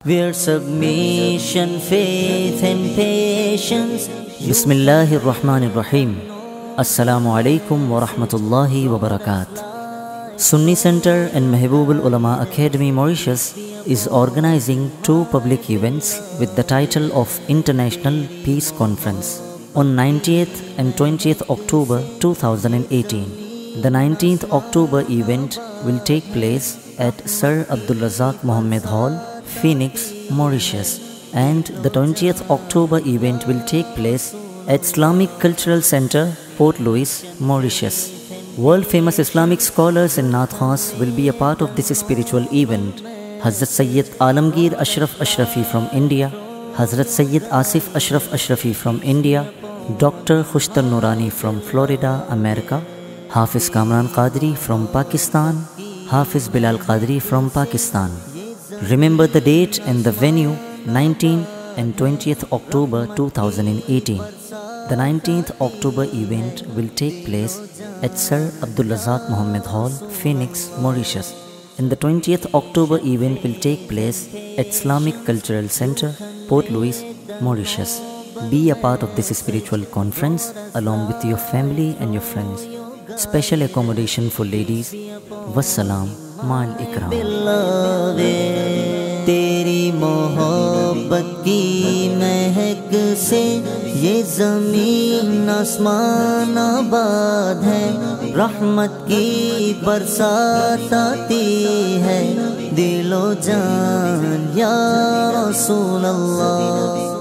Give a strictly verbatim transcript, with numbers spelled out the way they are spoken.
where submission, faith and patience. Bismillahir Rahmanir Rahim. Assalamu alaikum wa rahmatullahi wa barakatuh. Sunni Center and Mehboob Ulama Academy Mauritius is organizing two public events with the title of International Peace Conference on nineteenth and twentieth October two thousand eighteen. The nineteenth October event will take place at Sir Abdul Razak Mohammed Hall, Phoenix, Mauritius, and the twentieth October event will take place at Islamic Cultural Center, Port Louis, Mauritius. World famous Islamic scholars and Nathkhans will be a part of this spiritual event. Hazrat Sayyid Alamgir Ashraf Ashrafi from India, Hazrat Sayyid Asif Ashraf Ashrafi from India, Doctor Khushtar Noorani from Florida, America, Hafiz Kamran Qadri from Pakistan, Hafiz Bilal Qadri from Pakistan. Remember the date and the venue, nineteenth and twentieth October two thousand eighteen. The nineteenth October event will take place at Sir Abdul Razak Mohammed Hall, Phoenix, Mauritius. And the twentieth October event will take place at Islamic Cultural Center, Port Louis, Mauritius. Be a part of this spiritual conference along with your family and your friends. Special accommodation for ladies. Wassalam ma'al ikram. तेरी मोहब्बत की महक से ये ज़मीन आसमान आबाद है, रहमत की बरसात आती है दिलो जान या रसूल अल्लाह।